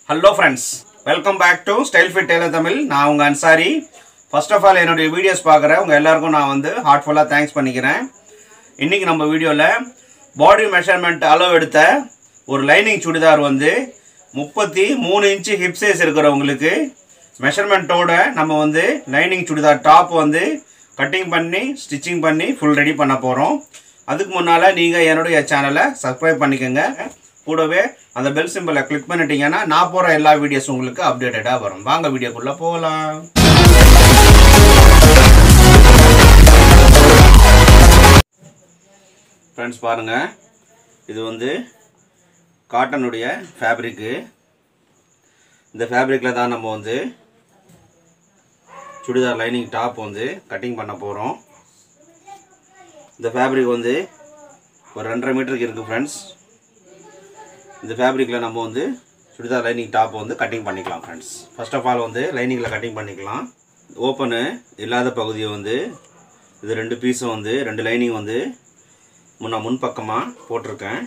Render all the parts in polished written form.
Hello friends, welcome back to Style Fit Tailor Tamil. நான் உங்க Ansari. First of all என்னோட videos பார்க்குற உங்க எல்லாருக்கும் நான் வந்து ஹார்ட்ஃபுல்லா தேங்க்ஸ் பண்ணிக்கிறேன். இன்னைக்கு நம்ம வீடியோல பாடி மெஷர்மென்ட் அளவு எடுத்த ஒரு லைனிங் சுடிதார் வந்து 33 இன்ச் ஹிப் சைஸ் இருக்கிறவங்களுக்கு மெஷர்மென்ட்டோட நம்ம வந்து லைனிங் சுடிதார் டாப் வந்து கட்டிங் பண்ணி ஸ்டிச்சிங் பண்ணி ஃபுல் ரெடி பண்ண போறோம். அதுக்கு முன்னால நீங்க என்னோட சேனலை சப்ஸ்கிரைப் பண்ணிக்கங்க. கூடவே அந்த பெல் சிம்பலை கிளிக் பண்ணிட்டீங்கன்னா நான் போற எல்லா வீடியோஸ் உங்களுக்கு அப்டேட்டடா வரும். வாங்க வீடியோக்குள்ள போலாம். फ्रेंड्स பாருங்க, இது வந்து காட்டனுடைய ஃபேப்ரிக். இந்த ஃபேப்ரிக்ல தான் நம்ம வந்து சுடிதார் லைனிங் டாப் வந்து கட்டிங் பண்ண போறோம். இந்த ஃபேப்ரிக் வந்து ஒரு 2.5 மீட்டருக்கு இருக்கு फ्रेंड्स. இந்த ஃபேப்ரிக்ல நம்ம வந்து சுடிதார் லைனிங் டாப் வந்து கட்டிங் பண்ணிக்கலாம் फ्रेंड्स. ஃபர்ஸ்ட் ஆஃப் ஆல் வந்து லைனிங்ல கட்டிங் பண்ணிக்கலாம். ஓபன் இல்லாத பகுதியை வந்து இது ரெண்டு பீஸும் வந்து ரெண்டு லைனிங் வந்து முன் பக்கமா போட்டுருக்கேன்.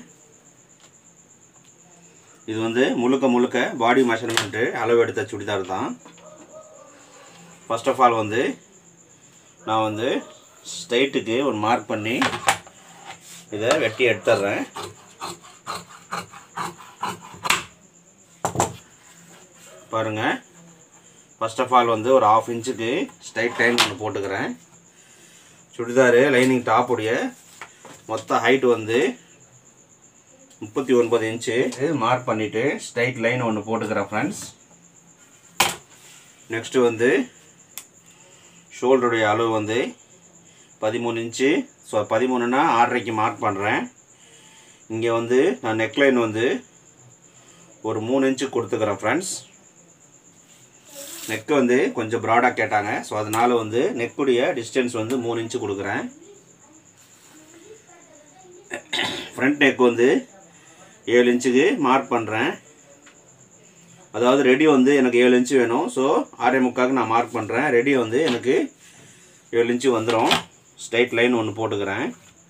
இது வந்து முழுக்க பாடி மெஷர்மென்ட் அளவு எடுத்த சுடிதார் தான். ஃபர்ஸ்ட் ஆஃப் ஆல் வந்து நான் வந்து ஸ்ட்ரைட்டுக்கு ஒரு மார்க் பண்ணி இதை வெட்டி எடுத்துறேன். பாருங்க, ஃபர்ஸ்ட் ஆஃப் ஆல் வந்து ஒரு 1/2 இன்ச்சுக்கு ஸ்ட்ரைட் லைன் ஒன்று போட்டுக்கிறேன். சுடிதார் லைனிங் டாப் உடைய மொத்த ஹைட் வந்து 39 இன்ச்சு மார்க் பண்ணிட்டு ஸ்ட்ரைட் லைன் ஒன்று போட்டுக்கிறேன் ஃப்ரெண்ட்ஸ். நெக்ஸ்ட் வந்து ஷோல்டருடைய அளவு வந்து 13 இன்ச்சு. ஸோ 13னா 6.5க்கு மார்க் பண்ணுறேன். இங்கே வந்து நான் நெக்லைன் வந்து ஒரு 3 இன்ச்சு கொடுத்துக்கிறேன் ஃப்ரெண்ட்ஸ். நெக் வந்து கொஞ்சம் ப்ராடாக கேட்டாங்க, ஸோ அதனால வந்து நெக்குடைய டிஸ்டன்ஸ் வந்து 3 இன்ச்சு கொடுக்குறேன். ஃப்ரண்ட் நெக் வந்து 7 இன்ச்சுக்கு மார்க் பண்ணுறேன். அதாவது ரெடி வந்து எனக்கு 7 இன்ச்சு வேணும், ஸோ 6.25க்கு நான் மார்க் பண்ணுறேன். ரெடி வந்து எனக்கு 7 இன்ச்சு வந்துடும். ஸ்ட்ரைட் லைன் ஒன்று போட்டுக்கிறேன்.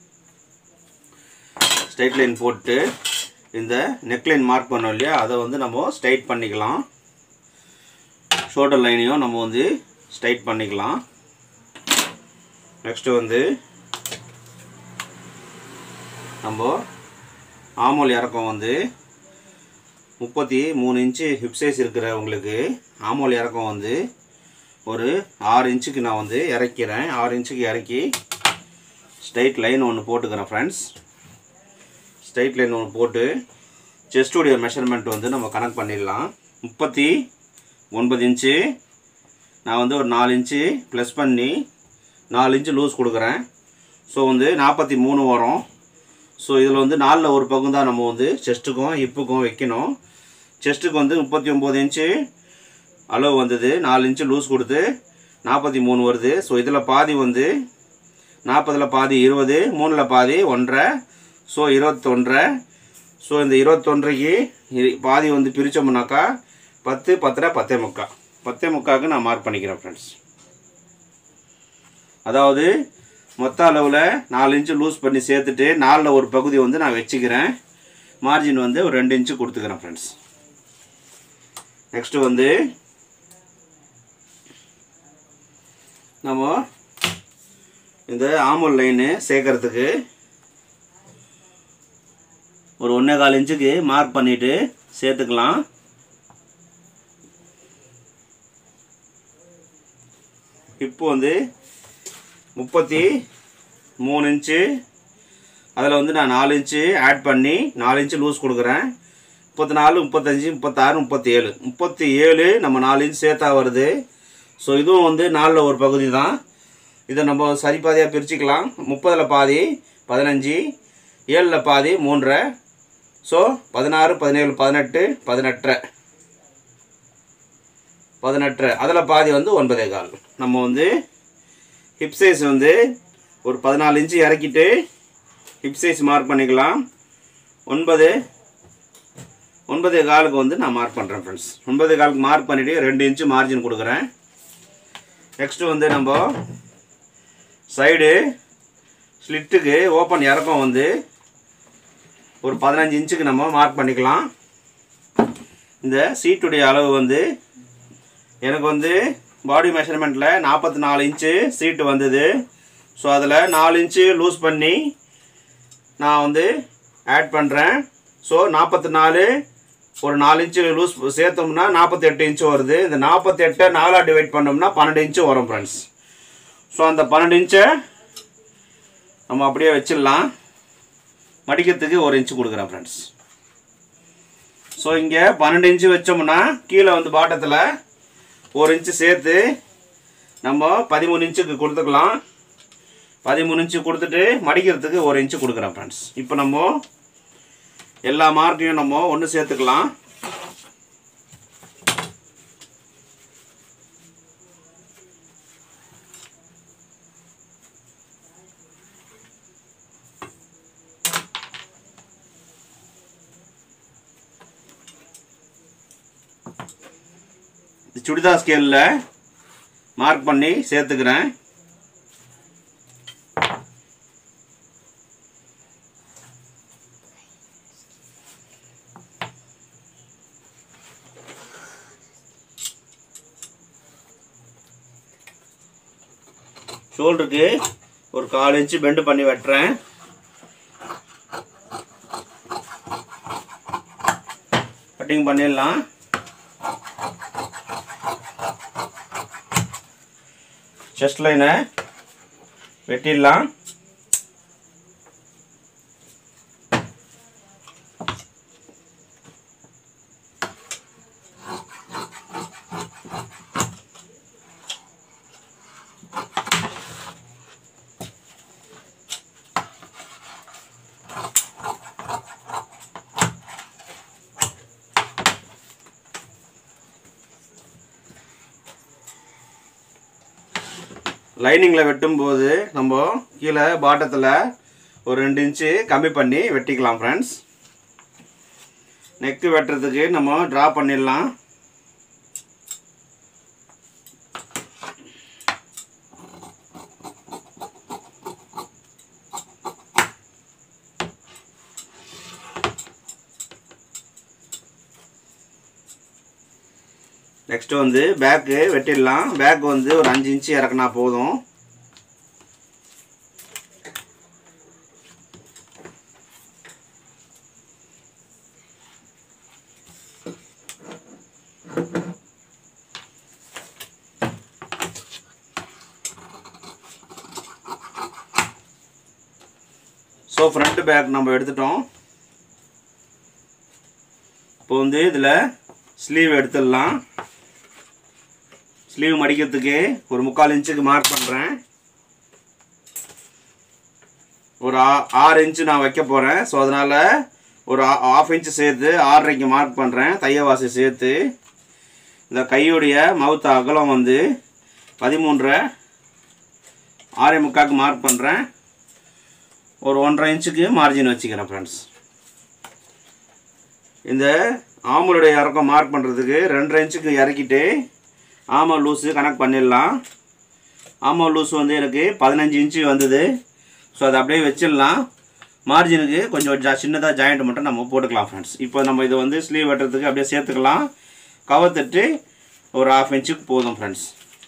ஸ்ட்ரைட் லைன் போட்டு இந்த நெக்லைன் மார்க் பண்ணோம் இல்லையா, அதை வந்து நம்ம ஸ்ட்ரைட் பண்ணிக்கலாம். ஷோல்டர் லைனையும் நம்ம வந்து ஸ்ட்ரைட் பண்ணிக்கலாம். நெக்ஸ்ட் வந்து நம்ம ஆமோல் இறக்கம் வந்து 33 இன்ச்சு ஹிப் சைஸ் இருக்கிறவங்களுக்கு ஆமோல் இறக்கம் வந்து ஒரு 6 இன்ச்சுக்கு நான் வந்து இறக்கிறேன். 6 இன்ச்சுக்கு இறக்கி ஸ்ட்ரைட் லைன் ஒன்று போட்டுக்கிறேன் ஃப்ரெண்ட்ஸ். ஸ்ட்ரைட் லைன் ஒன்று போட்டு செஸ்டுடைய மெஷர்மெண்ட் வந்து நம்ம கனெக்ட் பண்ணிடலாம். 39 இன்ச்சு நான் வந்து ஒரு 4 இன்ச்சு ப்ளஸ் பண்ணி 4 இன்ச்சு லூஸ் கொடுக்குறேன். ஸோ வந்து 43 வரும். ஸோ இதில் வந்து 4ல் ஒரு பக்கம் தான் நம்ம வந்து செஸ்ட்டுக்கும் ஹிப்புக்கும் வைக்கணும். செஸ்ட்டுக்கு வந்து 39 இன்ச்சு அளவு வந்தது, 4 இன்ச்சு லூஸ் கொடுத்து 43 வருது. ஸோ இதில் பாதி வந்து 40ல் பாதி 20, 3ல் பாதி 1.5, ஸோ 21. ஸோ இந்த 21க்கு பாதி வந்து பிரித்தோம்னாக்கா 10, 10, 10.25, 10.25க்கு நான் மார்க் பண்ணிக்கிறேன் ஃப்ரெண்ட்ஸ். அதாவது மொத்த அளவில் 4 இன்ச்சு லூஸ் பண்ணி சேர்த்துட்டு 4ல் ஒரு பகுதி வந்து நான் வச்சுக்கிறேன். மார்ஜின் வந்து ஒரு 2 இன்ச்சு கொடுத்துக்கிறேன் ஃப்ரெண்ட்ஸ். நெக்ஸ்ட்டு வந்து நம்ம இந்த ஆமோல் லைனு சேர்க்கறதுக்கு ஒரு 1.25 இன்ச்சுக்கு மார்க் பண்ணிவிட்டு சேர்த்துக்கலாம். இப்போ வந்து 33 இன்ச்சு, அதில் வந்து நான் 4 இன்ச்சு ஆட் பண்ணி 4 இன்ச்சு லூஸ் கொடுக்குறேன். 34, 35, 36, 37, 37 நம்ம 4 இன்ச்சு சேர்த்தா வருது. ஸோ இதுவும் வந்து 4ல் ஒரு பகுதி தான். இதை நம்ம சரிபாதியாக பிரிச்சுக்கலாம். 30ல் பாதி 15, 7ல் பாதி 3.5, ஸோ 16, 17, 18, 18, அதில் பாதி வந்து 9.25. நம்ம வந்து ஹிப் சைஸ் வந்து ஒரு 14 இன்ச்சு இறக்கிட்டு ஹிப் சைஸ் மார்க் பண்ணிக்கலாம். 9.25க்கு வந்து நான் மார்க் பண்ணுறேன் ஃப்ரெண்ட்ஸ். 9.25க்கு மார்க் பண்ணிவிட்டு 2 இன்ச்சு மார்ஜின் கொடுக்குறேன். நெக்ஸ்ட்டு வந்து நம்ம சைடு ஸ்லிட்டுக்கு ஓப்பன் இறக்கம் வந்து ஒரு 15 இன்ச்சுக்கு நம்ம மார்க் பண்ணிக்கலாம். இந்த சீட்டுடைய அளவு வந்து எனக்கு வந்து பாடி மெஷர்மெண்ட்டில் 44 இன்ச்சு சீட்டு வந்தது. ஸோ அதில் 4 இன்ச்சு லூஸ் பண்ணி நான் வந்து ஆட் பண்ணுறேன். ஸோ 44 ஒரு 4 இன்ச்சு லூஸ் சேர்த்தோம்னா 48 இன்ச்சு வருது. இந்த 48 4ஆக டிவைட் பண்ணோம்னா 12 இன்ச்சு வரும் ஃப்ரெண்ட்ஸ். ஸோ அந்த 12 இன்ச்சை நம்ம அப்படியே வச்சிடலாம். மடிக்கிறதுக்கு 1 இன்ச்சு கொடுக்குறேன் ஃப்ரெண்ட்ஸ். ஸோ இங்கே 12 இன்ச்சு வச்சோம்னா கீழே வந்து பாட்டத்தில் 1 இன்ச்சு சேர்த்து நம்ம 13 இன்ச்சுக்கு கொடுத்துக்கலாம். 13 இன்ச்சு கொடுத்துட்டு மடிக்கிறதுக்கு 1 இன்ச்சு கொடுக்குறேன் ஃப்ரெண்ட்ஸ். இப்போ நம்ம எல்லா மார்க்கையும் நம்ம ஒன்று சேர்த்துக்கலாம். சுடிதார் ஸ்கேலில் மார்க் பண்ணி சேர்த்துக்கிறேன். ஷோல்டருக்கு ஒரு 1/4 இன்ச்சு பெண்டு பண்ணி வெட்டுறேன். கட்டிங் பண்ணிடலாம். செஸ்ட் லைனை வெட்டிடலாம். லைனிங்கில் வெட்டும்போது நம்ம கீழே பாட்டத்தில் ஒரு 2 இன்ச்சு கம்மி பண்ணி வெட்டிக்கலாம் ஃப்ரெண்ட்ஸ். நெக்கு வெட்டுறதுக்கு நம்ம ட்ரா பண்ணிடலாம். நெக்ஸ்ட் வந்து பேக்கு வெட்டிடலாம். பேக் வந்து ஒரு 5 இன்ச்சு இறக்குனா போதும். ஸோ ஃப்ரண்ட் பேக் நம்ம எடுத்துட்டோம். இப்போ வந்து இதில் ஸ்லீவ் எடுத்துடலாம். ஸ்லீவ் மடிக்கிறதுக்கு ஒரு 3/4 இன்ச்சுக்கு மார்க் பண்ணுறேன். ஒரு 6 இன்ச்சு நான் வைக்க போகிறேன். ஸோ அதனால் ஒரு 1/2 இன்ச்சு சேர்த்து 6.5க்கு மார்க் பண்ணுறேன். தையவாசி சேர்த்து இந்த கையுடைய மவுத் அகலம் வந்து 13.5 6.75க்கு மார்க் பண்ணுறேன். ஒரு 1.5 இன்ச்சுக்கு மார்ஜின் வச்சுக்கிறேன் ஃப்ரெண்ட்ஸ். இந்த ஆமலுடைய இறக்கம் மார்க் பண்ணுறதுக்கு 2.5 இன்ச்சுக்கு இறக்கிட்டு ஆமல் லூஸு கனெக்ட் பண்ணிடலாம். ஆமல் லூஸ் வந்து எனக்கு 15 இன்ச்சு வந்தது. ஸோ அதை அப்படியே வச்சிடலாம். மார்ஜினுக்கு கொஞ்சம் சின்னதாக ஜாயிண்ட் மட்டும் நம்ம போட்டுக்கலாம் ஃப்ரெண்ட்ஸ். இப்போ நம்ம இதை வந்து ஸ்லீவ் வெட்டுறதுக்கு அப்படியே சேர்த்துக்கலாம். கவர்த்துட்டு ஒரு 1/2 இன்ச்சுக்கு போதும் ஃப்ரெண்ட்ஸ்.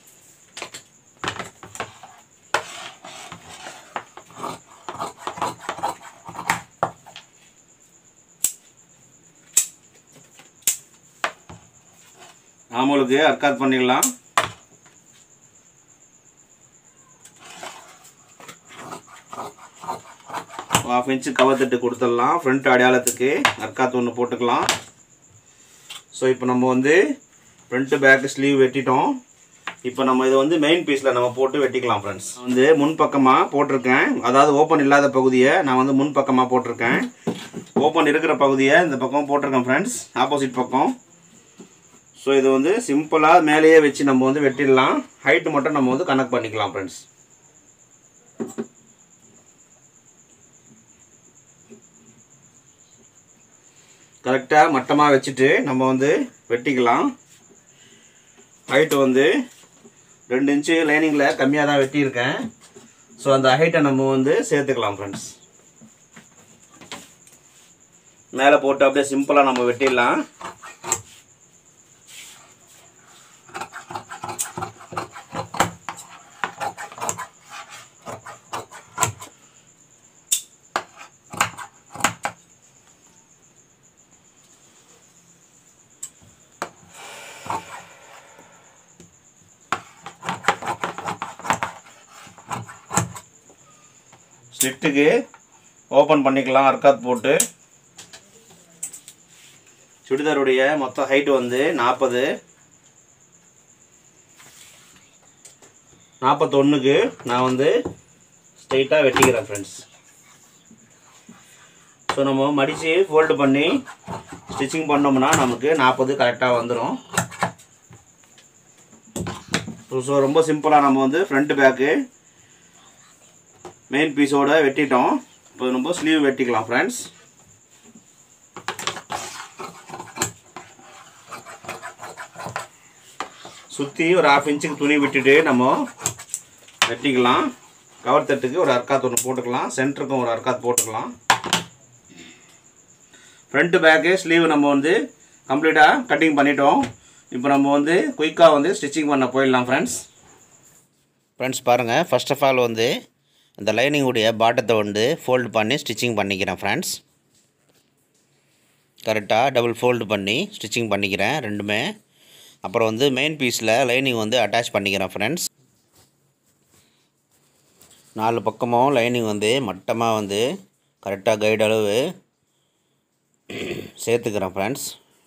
ஆமலுக்கு அர்க்காத் பண்ணிடலாம். ½ இன்ச்சு கவர்த்துட்டு கொடுத்துடலாம். ஃப்ரண்ட் அடையாளத்துக்கு அர்க்காத் ஒன்று போட்டுக்கலாம். ஸோ இப்போ நம்ம வந்து ஃப்ரண்ட்டு பேக்கு ஸ்லீவ் வெட்டிட்டோம். இப்போ நம்ம இதை வந்து மெயின் பீஸில் நம்ம போட்டு வெட்டிக்கலாம் ஃப்ரெண்ட்ஸ். வந்து முன்பக்கமாக போட்டிருக்கேன். அதாவது ஓப்பன் இல்லாத பகுதியை நான் வந்து முன்பக்கமாக போட்டிருக்கேன். ஓப்பன் இருக்கிற பகுதியை இந்த பக்கம் போட்டிருக்கேன் ஃப்ரெண்ட்ஸ், ஆப்போசிட் பக்கம். ஸோ இது வந்து சிம்பிளாக மேலேயே வச்சு நம்ம வந்து வெட்டிடலாம். ஹைட்டு மட்டும் நம்ம வந்து கனெக்ட் பண்ணிக்கலாம் ஃப்ரெண்ட்ஸ். கரெக்டாக மட்டமாக வச்சுட்டு நம்ம வந்து வெட்டிக்கலாம். ஹைட்டு வந்து 2 இன்ச்சு லைனிங்கில் கம்மியாக தான் வெட்டியிருக்கேன். ஸோ அந்த ஹைட்டை நம்ம வந்து சேர்த்துக்கலாம் ஃப்ரெண்ட்ஸ். மேலே போட்டு அப்படியே சிம்பிளாக நம்ம வெட்டிடலாம். ஸ்லிட்டுக்கு ஓப்பன் பண்ணிக்கலாம். அர்க்காத் போட்டு சுடிதாருடைய மொத்த ஹைட்டு வந்து 40, 41க்கு நான் வந்து ஸ்ட்ரைட்டாக வெட்டிக்கிறேன் ஃப்ரெண்ட்ஸ். ஸோ நம்ம மடித்து ஃபோல்டு பண்ணி ஸ்டிச்சிங் பண்ணோம்னா நமக்கு 40 கரெக்டாக வந்துடும். ஸோ ரொம்ப சிம்பிளாக நம்ம வந்து ஃப்ரண்ட் பேக்கு மெயின் பீஸோடு வெட்டிட்டோம். இப்போ நம்ம ஸ்லீவ் வெட்டிக்கலாம் ஃப்ரெண்ட்ஸ். சுற்றி ஒரு 1/2 இன்ச்சுக்கு துணி விட்டுட்டு நம்ம வெட்டிக்கலாம். கவர் தட்டுக்கு ஒரு அர்க்காத் ஒன்று போட்டுக்கலாம். சென்டருக்கும் ஒரு அர்க்காத் போட்டுக்கலாம். ஃப்ரண்ட்டு பேக்கு ஸ்லீவ் நம்ம வந்து கம்ப்ளீட்டாக கட்டிங் பண்ணிட்டோம். இப்போ நம்ம வந்து குயிக்காக வந்து ஸ்டிச்சிங் பண்ண போயிடலாம் ஃப்ரெண்ட்ஸ். பாருங்கள், ஃபர்ஸ்ட் ஆஃப் ஆல் வந்து இந்த லைனிங்குடைய பாட்டத்தை வந்து ஃபோல்டு பண்ணி ஸ்டிச்சிங் பண்ணிக்கிறேன் ஃப்ரெண்ட்ஸ். கரெக்டாக டபுள் ஃபோல்டு பண்ணி ஸ்டிச்சிங் பண்ணிக்கிறேன் ரெண்டுமே. அப்புறம் வந்து மெயின் பீஸில் லைனிங் வந்து அட்டாச் பண்ணிக்கிறேன் ஃப்ரெண்ட்ஸ். 4 பக்கமும் லைனிங் வந்து மட்டமாக வந்து கரெக்டாக கைடு அளவு சேர்த்துக்கிறேன் ஃப்ரெண்ட்ஸ்.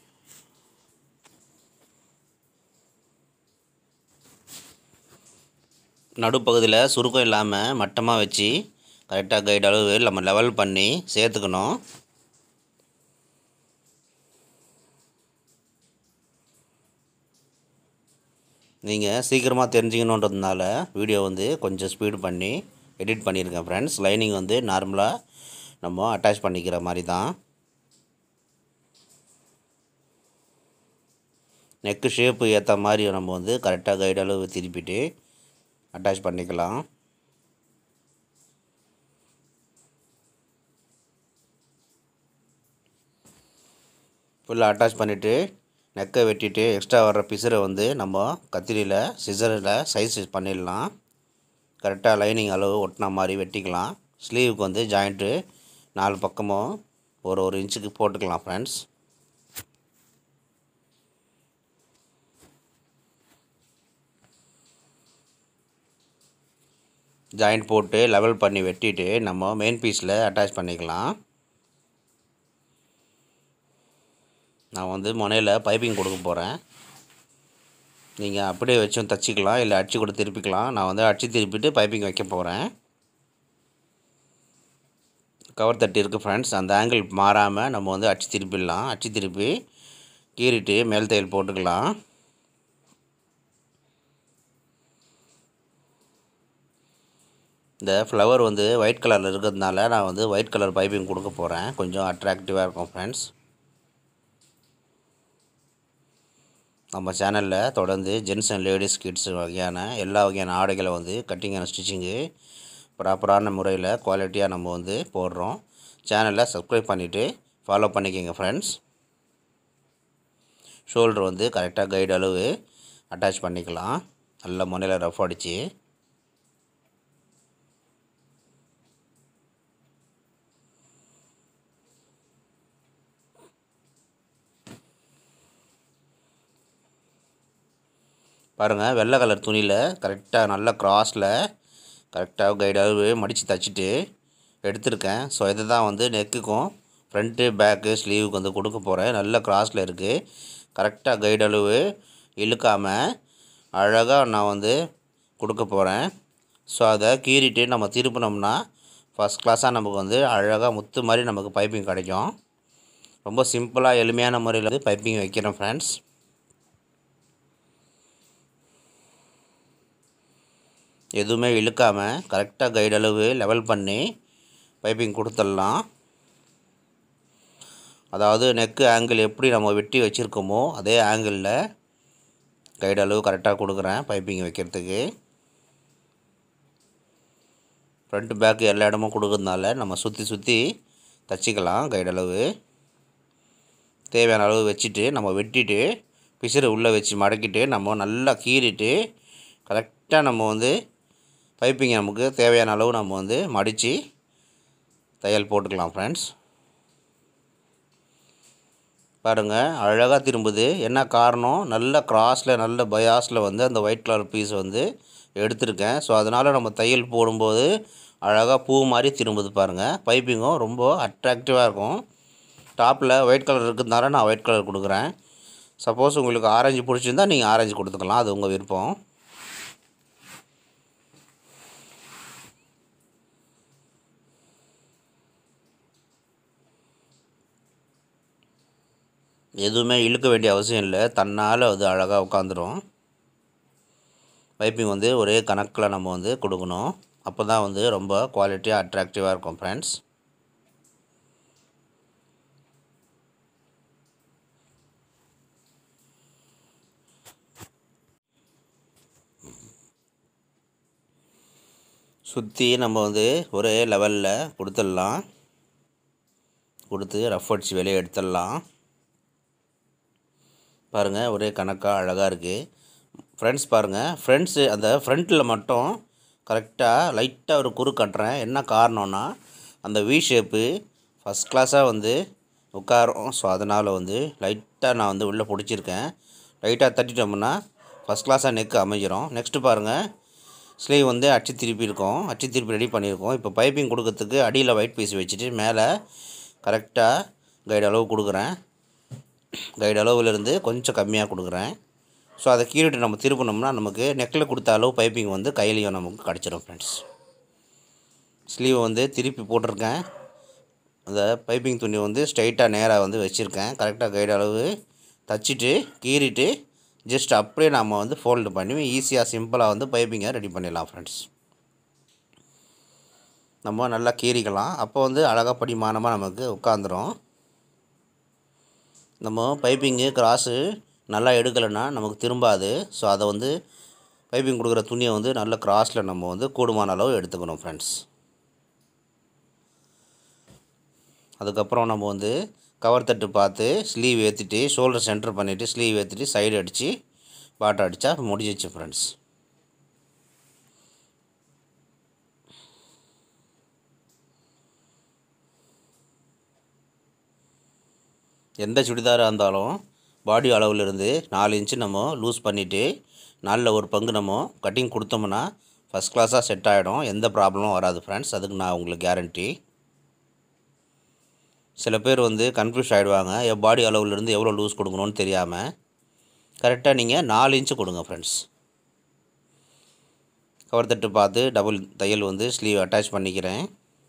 நடுப்பகுதியில் சுருக்கம் இல்லாமல் மட்டமாக வச்சு கரெக்டாக கைடு அளவு நம்ம லெவல் பண்ணி சேர்த்துக்கணும். நீங்கள் சீக்கிரமாக தெரிஞ்சுக்கணுன்றதுனால வீடியோ வந்து கொஞ்சம் ஸ்பீடு பண்ணி எடிட் பண்ணியிருக்கேன் ஃப்ரெண்ட்ஸ். லைனிங் வந்து நார்மலாக நம்ம அட்டாச் பண்ணிக்கிற மாதிரி தான். நெக்கு ஷேப்பு ஏற்ற மாதிரி நம்ம வந்து கரெக்டாக கைடு அளவு திருப்பிட்டு அட்டாச் பண்ணிக்கலாம். ஃபுல்லாக அட்டாச் பண்ணிவிட்டு நெக்கை வெட்டிட்டு எக்ஸ்ட்ரா வர்ற பிசரை வந்து நம்ம கத்திரியில் சிசரில் சைஸ் பண்ணிடலாம். கரெக்டாக லைனிங் அளவு ஒட்டின மாதிரி வெட்டிக்கலாம். ஸ்லீவுக்கு வந்து ஜாயிண்ட்டு 4 பக்கமும் ஒரு இன்ச்சுக்கு போட்டுக்கலாம் ஃப்ரெண்ட்ஸ். ஜாயிண்ட் போட்டு லெவல் பண்ணி வெட்டிட்டு நம்ம மெயின் பீஸில் அட்டாச் பண்ணிக்கலாம். நான் வந்து முனையில் பைப்பிங் கொடுக்க போகிறேன். நீங்கள் அப்படியே வச்சும் தைச்சிக்கலாம், இல்லை அடிச்சு கூட திருப்பிக்கலாம். நான் வந்து அடிச்சு திருப்பிட்டு பைப்பிங் வைக்க போகிறேன். கவர் தட்டி இருக்குது ஃப்ரெண்ட்ஸ். அந்த ஆங்கிள் மாறாமல் நம்ம வந்து அடிச்சு திருப்பிடலாம். அடிச்சு திருப்பி கீறிட்டு மேல் தையல் போட்டுக்கலாம். இந்த ஃப்ளவர் வந்து ஒயிட் கலரில் இருக்கிறதுனால நான் வந்து ஒயிட் கலர் பைப்பிங் கொடுக்க போகிறேன். கொஞ்சம் அட்ராக்டிவாக இருக்கும் ஃப்ரெண்ட்ஸ். நம்ம சேனலில் தொடர்ந்து ஜென்ஸ் அண்ட் லேடிஸ் கிட்ஸ் வகையான எல்லா வகையான ஆடைகளை வந்து கட்டிங் அண்ட் ஸ்டிச்சிங்கு ப்ராப்பரான முறையில் குவாலிட்டியாக நம்ம வந்து போடுறோம். சேனலை சப்ஸ்கிரைப் பண்ணிவிட்டு ஃபாலோ பண்ணிக்கோங்க ஃப்ரெண்ட்ஸ். ஷோல்டர் வந்து கரெக்டாக கைடு அளவு அட்டாச் பண்ணிக்கலாம். நல்ல முனையில் ரஃப் அடித்து பாருங்கள். வெள்ளை கலர் துணியில் கரெக்டாக நல்ல கிராஸில் கரெக்டாக கைடு அளவு மடித்து தைச்சிட்டு எடுத்திருக்கேன். ஸோ இதை தான் வந்து நெக்குக்கும் ஃப்ரண்ட்டு பேக்கு ஸ்லீவுக்கு வந்து கொடுக்க போகிறேன். நல்ல கிராஸில் இருக்குது. கரெக்டாக கைடு அளவு இழுக்காமல் அழகாக நான் வந்து கொடுக்க போகிறேன். ஸோ அதை கீறிட்டு நம்ம திருப்பினோம்னா ஃபஸ்ட் கிளாஸாக நமக்கு வந்து அழகாக முத்து மாதிரி நமக்கு பைப்பிங் கிடைக்கும். ரொம்ப சிம்பிளாக எளிமையான முறையில் வந்து பைப்பிங் வைக்கிறேன் ஃப்ரெண்ட்ஸ். எதுவுமே இழுக்காமல் கரெக்டாக கைடு அளவு லெவல் பண்ணி பைப்பிங் கொடுத்துடலாம். அதாவது நெக்கு ஆங்கிள் எப்படி நம்ம வெட்டி வச்சுருக்கோமோ அதே ஆங்கிளில் கைடு அளவு கரெக்டாக கொடுக்குறேன் பைப்பிங் வைக்கிறதுக்கு. ஃப்ரண்ட் பேக்கு எல்லா இடமும் கொடுக்குறதுனால நம்ம சுற்றி சுற்றி தைச்சிக்கலாம். கைடு அளவு தேவையான அளவு வச்சுட்டு நம்ம வெட்டிட்டு பிசுறு உள்ளே வச்சு மடக்கிட்டு நம்ம நல்லா கீறிட்டு கரெக்டாக நம்ம வந்து பைப்பிங் நமக்கு தேவையான அளவு நம்ம வந்து மடித்து தையல் போட்டுக்கலாம் ஃப்ரெண்ட்ஸ். பாருங்கள், அழகாக திரும்புது. என்ன காரணம், நல்ல கிராஸில் நல்ல பயாஸில் வந்து அந்த ஒயிட் கலர் பீஸ் வந்து எடுத்திருக்கேன். ஸோ அதனால் நம்ம தையல் போடும்போது அழகாக பூ மாதிரி திரும்புது பாருங்கள். பைப்பிங்கும் ரொம்ப அட்ராக்டிவாக இருக்கும். டாப்பில் ஒயிட் கலர் இருக்கிறதுனால நான் ஒயிட் கலர் கொடுக்குறேன். சப்போஸ் உங்களுக்கு ஆரஞ்சு பிடிச்சிருந்தால் நீங்கள் ஆரஞ்சு கொடுத்துக்கலாம், அது உங்கள் விருப்பம். எதுவுமே இழுக்க வேண்டிய அவசியம் இல்லை, தன்னால் அது அழகாக உட்காந்துரும். பைப்பிங் வந்து ஒரே கணக்கில் நம்ம வந்து கொடுக்கணும். அப்போ தான் வந்து ரொம்ப குவாலிட்டியாக அட்ராக்டிவாக இருக்கும் ஃப்ரெண்ட்ஸ். சுற்றி நம்ம வந்து ஒரே லெவலில் கொடுத்துடலாம். கொடுத்து ரஃப் அடித்து வெளியே எடுத்துடலாம். பாருங்கள் ஒரே கணக்காக அழகாக இருக்குது ஃப்ரெண்ட்ஸ். பாருங்கள் ஃப்ரெண்ட்ஸு அந்த ஃப்ரண்ட்டில் மட்டும் கரெக்டாக லைட்டாக ஒரு குறு கட்டுறேன். என்ன காரணம்னா அந்த வி ஷேப்பு ஃபஸ்ட் கிளாஸாக வந்து உட்காரும். ஸோ அதனால் வந்து லைட்டாக நான் வந்து உள்ளே பிடிச்சிருக்கேன். லைட்டாக தட்டிட்டோம்னா ஃபஸ்ட் கிளாஸாக நெக்கு அமைஞ்சிரும். நெக்ஸ்ட்டு பாருங்கள் ஸ்லீவ் வந்து அச்சு திருப்பி இருக்கும், அச்சு திருப்பி ரெடி பண்ணியிருக்கோம். இப்போ பைப்பிங் கொடுக்கறதுக்கு அடியில் ஒயிட் பீஸ் வச்சுட்டு மேலே கரெக்டாக கைடு அளவு கொடுக்குறேன். கைடு அளவுலேருந்து கொஞ்சம் கம்மியாக கொடுக்குறேன். ஸோ அதை கீழிட்டு நம்ம திருப்பினோம்னா நமக்கு நெக்கில் கொடுத்த அளவு பைப்பிங் வந்து கையிலையும் நமக்கு கிடச்சிரும் ஃப்ரெண்ட்ஸ். ஸ்லீவ் வந்து திருப்பி போட்டிருக்கேன். அந்த பைப்பிங் துணி வந்து ஸ்ட்ரைட்டாக நேராக வந்து வச்சுருக்கேன். கரெக்டாக கைடு அளவு தச்சுட்டு கீறிட்டு ஜஸ்ட் அப்படியே நம்ம வந்து ஃபோல்டு பண்ணி ஈஸியாக சிம்பிளாக வந்து பைப்பிங்கை ரெடி பண்ணிடலாம் ஃப்ரெண்ட்ஸ். நம்ம நல்லா கீறிக்கலாம். அப்போ வந்து அழகாக படிமானமாக நமக்கு உட்காந்துரும். நம்ம பைப்பிங்கு கிராஸு நல்லா எடுக்கலைன்னா நமக்கு திரும்பாது. ஸோ அதை வந்து பைப்பிங் கொடுக்குற துணியை வந்து நல்ல கிராஸில் நம்ம வந்து கூடுமான அளவு எடுத்துக்கணும் ஃப்ரெண்ட்ஸ். அதுக்கப்புறம் நம்ம வந்து கவர் தட்டு பார்த்து ஸ்லீவ் ஏற்றிட்டு ஷோல்டர் சென்டர் பண்ணிவிட்டு ஸ்லீவ் ஏற்றிட்டு சைடு அடித்து பாட்டை அடித்தா முடிஞ்சிச்சு ஃப்ரெண்ட்ஸ். எந்த சுடிதாராக இருந்தாலும் பாடி அளவுலேருந்து 4 இன்ச்சு நம்ம லூஸ் பண்ணிவிட்டு 4 ஒரு பங்கு நம்ம கட்டிங் கொடுத்தோம்னா ஃபஸ்ட் கிளாஸாக செட் ஆகிடும். எந்த ப்ராப்ளமும் வராது ஃப்ரெண்ட்ஸ். அதுக்கு நான் உங்களுக்கு கேரண்டி. சில பேர் வந்து கன்ஃபியூஸ் ஆகிடுவாங்க, பாடி அளவுலேருந்து எவ்வளோ லூஸ் கொடுக்கணும்னு தெரியாமல். கரெக்டாக நீங்கள் 4 இன்ச்சு கொடுங்க ஃப்ரெண்ட்ஸ். கவர் தட்டு பார்த்து டபுள் தையல் வந்து ஸ்லீவ் அட்டாச் பண்ணிக்கிறேன்.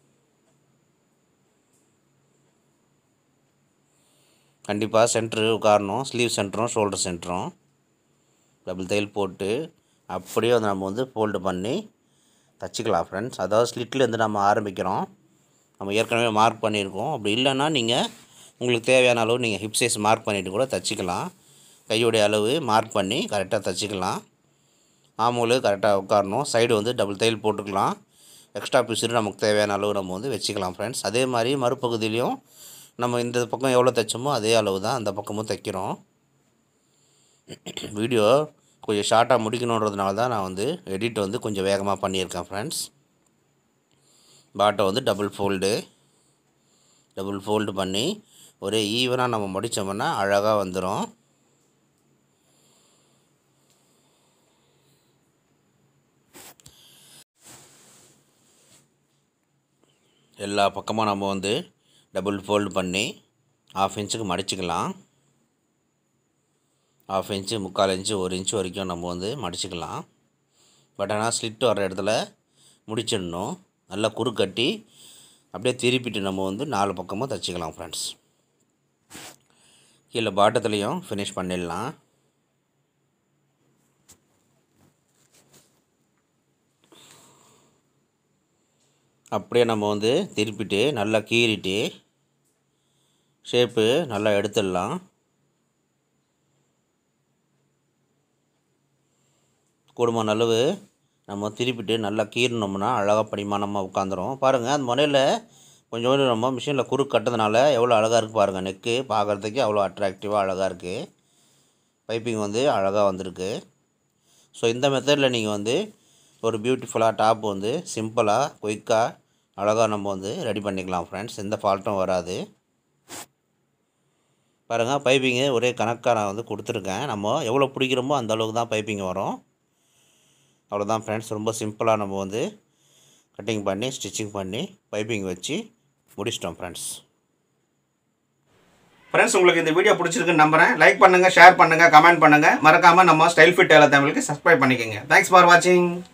கண்டிப்பாக சென்ட்ரு உட்காரணும். ஸ்லீவ் சென்டரும் ஷோல்டர் சென்டரும் டபுள் தையல் போட்டு அப்படியே வந்து நம்ம வந்து ஃபோல்டு பண்ணி தச்சுக்கலாம் ஃப்ரெண்ட்ஸ். அதாவது ஸ்லிட்லேருந்து நம்ம ஆரம்பிக்கிறோம். நம்ம ஏற்கனவே மார்க் பண்ணியிருக்கோம். அப்படி இல்லைன்னா நீங்கள் உங்களுக்கு தேவையான அளவு நீங்கள் ஹிப் சைஸ் மார்க் பண்ணிவிட்டு கூட தச்சுக்கலாம். கையுடைய அளவு மார்க் பண்ணி கரெக்டாக தச்சுக்கலாம். ஆமூல் கரெக்டாக உட்காரணும். சைடு வந்து டபுள் தையல் போட்டுக்கலாம். எக்ஸ்ட்ரா பீஸு நமக்கு தேவையான அளவு நம்ம வந்து வச்சுக்கலாம் ஃப்ரெண்ட்ஸ். அதே மாதிரி மறுபகுதியிலையும் நம்ம இந்த பக்கம் எவ்வளோ தைச்சோமோ அதே அளவு தான் அந்த பக்கமும் தைக்கிறோம். வீடியோ கொஞ்சம் ஷார்ட்டாக முடிக்கணுன்றதுனால தான் நான் வந்து எடிட் வந்து கொஞ்சம் வேகமாக பண்ணியிருக்கேன் ஃப்ரெண்ட்ஸ். பாட்டை வந்து டபுள் ஃபோல்டு பண்ணி ஒரே ஈவனாக நம்ம முடித்தோம்னா அழகாக வந்துடும். எல்லா பக்கமும் நம்ம வந்து டபுள் ஃபோல்டு பண்ணி 1/2 இன்ச்சுக்கு மடிச்சுக்கலாம். 1/2 இன்ச்சு, 3/4 இன்ச்சு, 1 இன்ச்சு வரைக்கும் நம்ம வந்து மடிச்சுக்கலாம். பட் ஆனால் ஸ்லிட் வர இடத்துல முடிச்சிடணும். நல்லா குறு கட்டி அப்படியே திருப்பிட்டு நம்ம வந்து 4 பக்கமும் தைச்சிக்கலாம் ஃப்ரெண்ட்ஸ். கீழே பாட்டத்துலேயும் ஃபினிஷ் பண்ணிடலாம். அப்படியே நம்ம வந்து திருப்பிட்டு நல்லா கீறிட்டு ஷேப்பு நல்லா எடுத்துடலாம். கூடுமான அளவு நம்ம திருப்பிட்டு நல்லா கீறினோம்னா அழகாக படிமானமாக உட்காந்துரும். பாருங்கள் அந்த முனையில் கொஞ்சம் நம்ம மிஷினில் குறு கட்டுறதுனால எவ்வளோ அழகாக இருக்குது பாருங்கள். நெக்கு பார்க்குறதுக்கு அவ்வளோ அட்ராக்டிவாக அழகாக இருக்குது. பைப்பிங் வந்து அழகாக வந்திருக்கு. ஸோ இந்த மெத்தடில் நீங்கள் வந்து ஒரு பியூட்டிஃபுல்லாக டாப் வந்து சிம்பிளாக குயிக்காக அழகாக நம்ம வந்து ரெடி பண்ணிக்கலாம் ஃப்ரெண்ட்ஸ். எந்த ஃபால்ட்டும் வராது. பாருங்கள் பைப்பிங்கு ஒரே கணக்காக நான் வந்து கொடுத்துருக்கேன். நம்ம எவ்வளோ பிடிக்கிறோமோ அந்த அளவுக்கு தான் பைப்பிங் வரும். அவ்வளோதான் ஃப்ரெண்ட்ஸ். ரொம்ப சிம்பிளாக நம்ம வந்து கட்டிங் பண்ணி ஸ்டிச்சிங் பண்ணி பைப்பிங் வச்சு முடிச்சிட்டோம் ஃப்ரெண்ட்ஸ். ஃப்ரெண்ட்ஸ், உங்களுக்கு இந்த வீடியோ பிடிச்சிருக்குன்னு நம்புகிறேன். லைக் பண்ணுங்கள், ஷேர் பண்ணுங்கள், கமெண்ட் பண்ணுங்கள். மறக்காமல் நம்ம ஸ்டைல் ஃபிட் டெய்லர் தமிழுக்கு சப்ஸ்கிரைப் பண்ணிக்கோங்க. தேங்க்ஸ் ஃபார் வாட்சிங்.